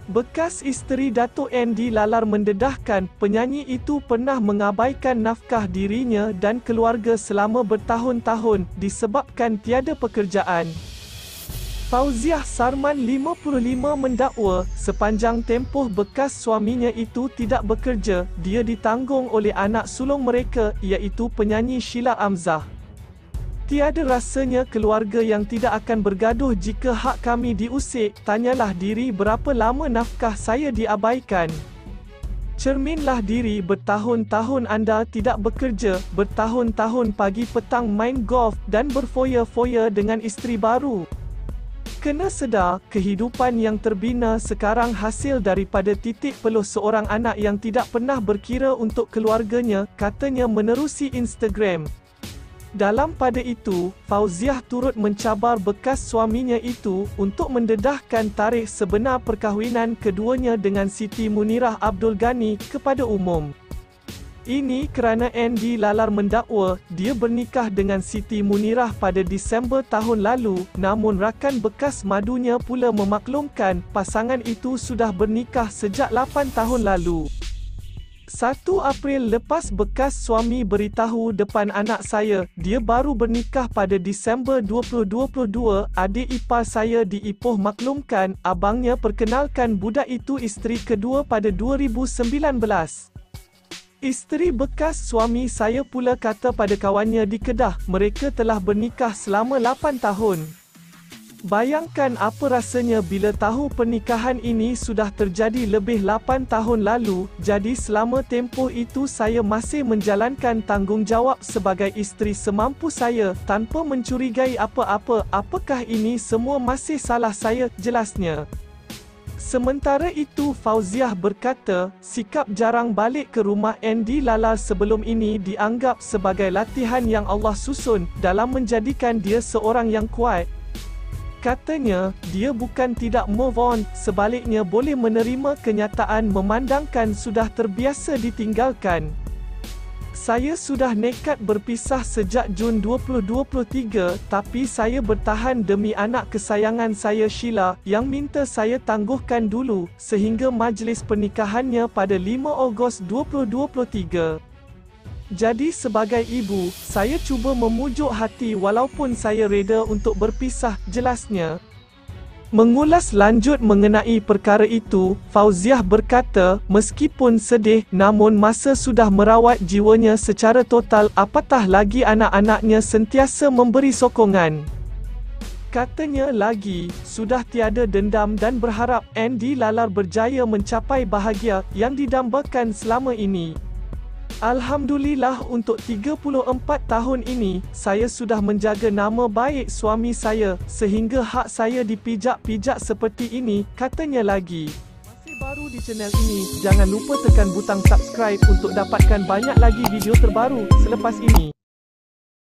Bekas isteri Datuk Andy lalar mendedahkan penyanyi itu pernah mengabaikan nafkah dirinya dan keluarga selama bertahun-tahun disebabkan tiada pekerjaan. Fauziah Sarman 55 mendakwa sepanjang tempoh bekas suaminya itu tidak bekerja, dia ditanggung oleh anak sulung mereka iaitu penyanyi Sheila Amzah. Tiada rasanya keluarga yang tidak akan bergaduh jika hak kami diusik, tanyalah diri berapa lama nafkah saya diabaikan. Cerminlah diri bertahun-tahun anda tidak bekerja, bertahun-tahun pagi petang main golf dan berfoya-foya dengan isteri baru. Kena sedar, kehidupan yang terbina sekarang hasil daripada titik peluh seorang anak yang tidak pernah berkira untuk keluarganya, katanya menerusi Instagram. Dalam pada itu, Fauziah turut mencabar bekas suaminya itu untuk mendedahkan tarikh sebenar perkahwinan keduanya dengan Siti Munirah Abdul Ghani kepada umum. Ini kerana Andy lalar mendakwa dia bernikah dengan Siti Munirah pada Disember tahun lalu, namun rakan bekas madunya pula memaklumkan pasangan itu sudah bernikah sejak 8 tahun lalu. 1 April lepas bekas suami beritahu depan anak saya, dia baru bernikah pada Disember 2022, adik ipar saya di Ipoh maklumkan, abangnya perkenalkan budak itu isteri kedua pada 2019. Isteri bekas suami saya pula kata pada kawannya di Kedah, mereka telah bernikah selama 8 tahun. Bayangkan apa rasanya bila tahu pernikahan ini sudah terjadi lebih 8 tahun lalu, jadi selama tempoh itu saya masih menjalankan tanggungjawab sebagai isteri semampu saya, tanpa mencurigai apa-apa, apakah ini semua masih salah saya, jelasnya. Sementara itu Fauziah berkata, sikap jarang balik ke rumah Andy lalar sebelum ini dianggap sebagai latihan yang Allah susun, dalam menjadikan dia seorang yang kuat. Katanya, dia bukan tidak move on, sebaliknya boleh menerima kenyataan memandangkan sudah terbiasa ditinggalkan. Saya sudah nekat berpisah sejak Jun 2023, tapi saya bertahan demi anak kesayangan saya Sheila, yang minta saya tangguhkan dulu, sehingga majlis pernikahannya pada 5 Ogos 2023. Jadi sebagai ibu, saya cuba memujuk hati walaupun saya reda untuk berpisah, jelasnya. Mengulas lanjut mengenai perkara itu, Fauziah berkata, meskipun sedih, namun masa sudah merawat jiwanya secara total, apatah lagi anak-anaknya sentiasa memberi sokongan. Katanya lagi, sudah tiada dendam dan berharap Andy lalar berjaya mencapai bahagia yang didambakan selama ini. Alhamdulillah untuk 34 tahun ini, saya sudah menjaga nama baik suami saya, sehingga hak saya dipijak-pijak seperti ini, katanya lagi. Masih baru di channel ini, jangan lupa tekan butang subscribe untuk dapatkan banyak lagi video terbaru selepas ini.